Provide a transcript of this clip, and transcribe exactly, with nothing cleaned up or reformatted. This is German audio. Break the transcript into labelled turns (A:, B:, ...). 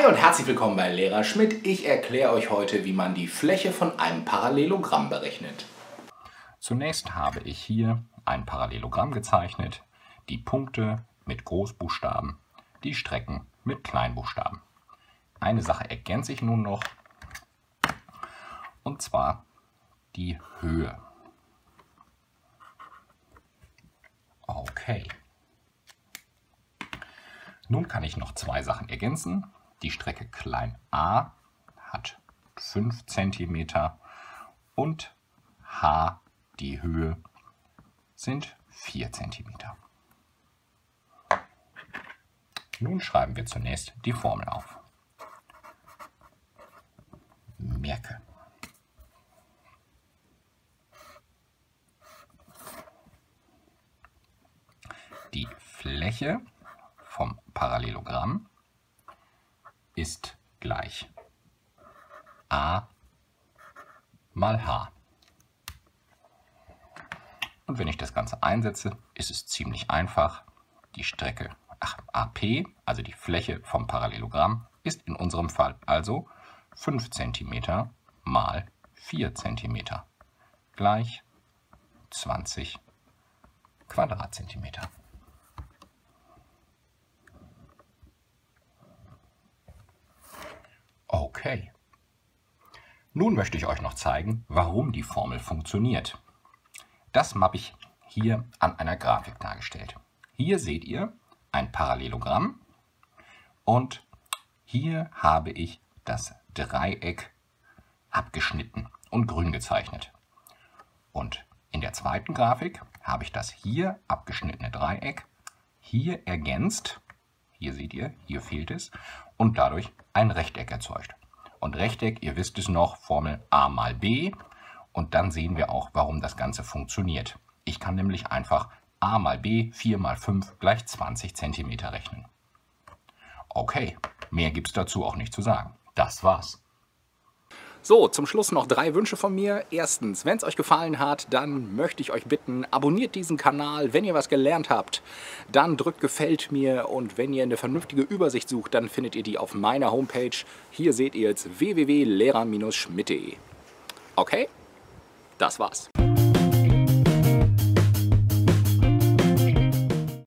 A: Hi und herzlich willkommen bei Lehrer Schmidt. Ich erkläre euch heute, wie man die Fläche von einem Parallelogramm berechnet.
B: Zunächst habe ich hier ein Parallelogramm gezeichnet, die Punkte mit Großbuchstaben, die Strecken mit Kleinbuchstaben. Eine Sache ergänze ich nun noch, und zwar die Höhe. Okay. Nun kann ich noch zwei Sachen ergänzen. Die Strecke klein a hat fünf Zentimeter und h, die Höhe, sind vier Zentimeter. Nun schreiben wir zunächst die Formel auf. Merke. Die Fläche vom Parallelogramm ist gleich a mal h. Und wenn ich das Ganze einsetze, ist es ziemlich einfach. Die Strecke ach, A P, also die Fläche vom Parallelogramm, ist in unserem Fall also fünf Zentimeter mal vier Zentimeter gleich zwanzig Quadratzentimeter. Okay. Nun möchte ich euch noch zeigen, warum die Formel funktioniert. Das habe ich hier an einer Grafik dargestellt. Hier seht ihr ein Parallelogramm und hier habe ich das Dreieck abgeschnitten und grün gezeichnet. Und in der zweiten Grafik habe ich das hier abgeschnittene Dreieck hier ergänzt. Hier seht ihr, hier fehlt es, und dadurch ein Rechteck erzeugt. Und Rechteck, ihr wisst es noch, Formel a mal b. Und dann sehen wir auch, warum das Ganze funktioniert. Ich kann nämlich einfach a mal b, vier mal fünf gleich zwanzig Zentimeter rechnen. Okay, mehr gibt es dazu auch nicht zu sagen. Das war's.
A: So, zum Schluss noch drei Wünsche von mir. Erstens, wenn es euch gefallen hat, dann möchte ich euch bitten, abonniert diesen Kanal. Wenn ihr was gelernt habt, dann drückt Gefällt mir. Und wenn ihr eine vernünftige Übersicht sucht, dann findet ihr die auf meiner Homepage. Hier seht ihr jetzt w w w punkt lehrer Schmidt punkt de. Okay, das war's.